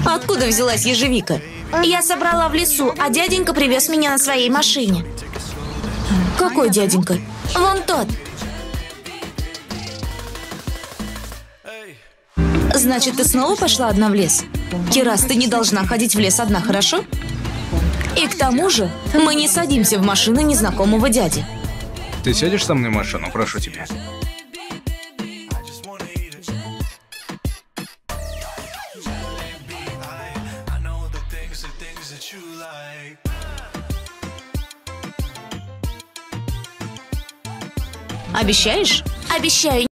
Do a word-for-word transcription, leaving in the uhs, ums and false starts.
Откуда взялась ежевика? Я собрала в лесу, а дяденька привез меня на своей машине. Какой дяденька? Вон тот. Значит, ты снова пошла одна в лес? Кирас, ты не должна ходить в лес одна, хорошо? И к тому же, мы не садимся в машину незнакомого дяди. Ты сядешь со мной в машину, прошу тебя? Обещаешь? Обещаю.